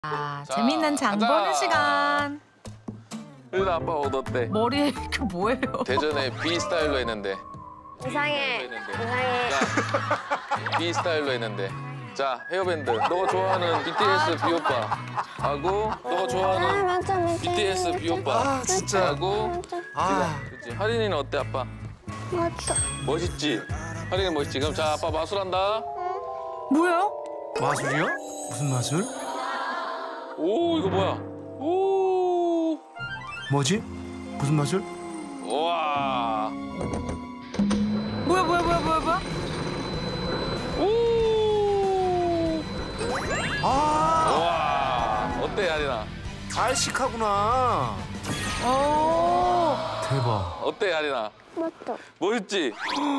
자, 재밌는 장 보는 시간. 일단 아빠 옷 어때? 머리에 그 뭐예요? 대전에 B 스타일로 했는데. 이상해. 이상해. 자, B 스타일로 했는데. 자, 헤어밴드. 너가 좋아하는 BTS B 오빠 하고 너가 좋아하는 BTS B 오빠 진짜. 하고 그렇지. 하린이는 어때, 아빠? 맞다. 멋있지? 하린이 멋있지? 그럼 자, 아빠 마술한다. 뭐예요? 마술이요? 무슨 마술? 오, 이거 뭐야? 오. 뭐지? 무슨 마술? 와. 뭐야? 오. 아, 와. 어때, 하린아? 알식하구나. 오. 대박. 어때, 하린아? 맞다. 멋있지?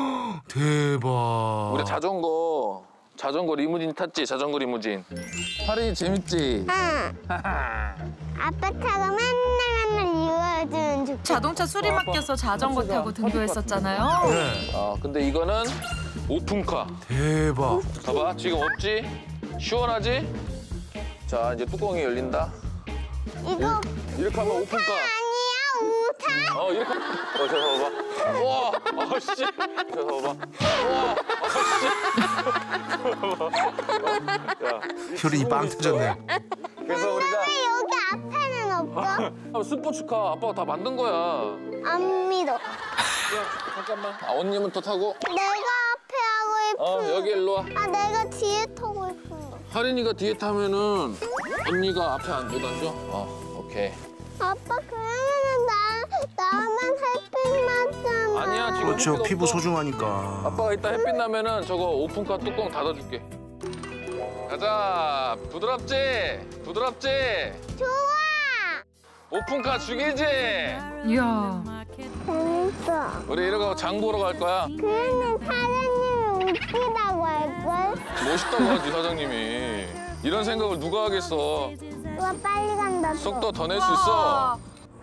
대박. 우리 자전거 리무진 탔지? 자전거 리무진. 하린이 재밌지? 응. 아빠 타고 맨날 이어주는 줄. 자동차 수리 맡겨서 자전거 타고 등교했었잖아요. 네. 근데 이거는 오픈카. 대박. 봐봐, 지금 없지? 시원하지? 자, 이제 뚜껑이 열린다. 이거 이렇게 하면 오픈카. 아니야, 우타. 이렇게. 저 봐봐. 우와, 아씨. 저 봐봐. 우와, 아씨. 야, 효린이 빵 터졌네. 그래서 우리가 여기 앞에는 없어? 스포츠카 아빠가 다 만든 거야. 안 믿어. 야, 잠깐만. 언니부터 타고. 내가 앞에 하고 싶은. 여기 일로 와. 내가 뒤에 타고 싶은 거. 하린이가 뒤에 타면은 언니가 앞에 못 앉아? 오케이. 아빠 그러면은 나만 햇빛 맞잖아. 아니야, 지금 그렇죠. 햇빛 피부 없어. 소중하니까. 아빠가 이따 햇빛 나면은 저거 오픈카 뚜껑 닫아줄게. 가자. 부드럽지? 부드럽지? 좋아. 오픈카 죽이지? 이야. 재밌어. 우리 이러고 장 보러 갈 거야. 그러면 사장님이 웃기다고 할걸? 멋있다고 하지, 사장님이. 이런 생각을 누가 하겠어. 우와, 빨리 간다. 또. 속도 더 낼 수 있어.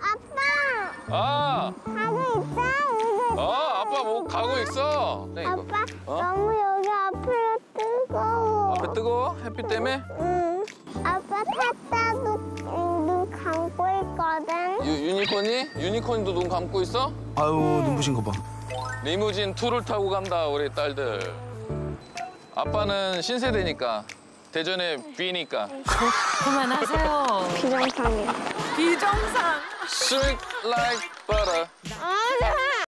아빠, 아, 가고 있다. 아빠 뭐 가고 있어. 네, 이거. 아빠, 어? 너무 여기 앞에 뜨거워. 앞에 뜨거워? 햇빛 때문에? 응. 아빠 탔다고 눈 감고 있거든. 유니콘이? 유니콘도 눈 감고 있어? 아유, 눈부신 거 봐. 리무진 2를 타고 간다, 우리 딸들. 아빠는 신세대니까. 대전에 B니까. 그만하세요. 비정상이야. 비정상. Sweet like butter. 아,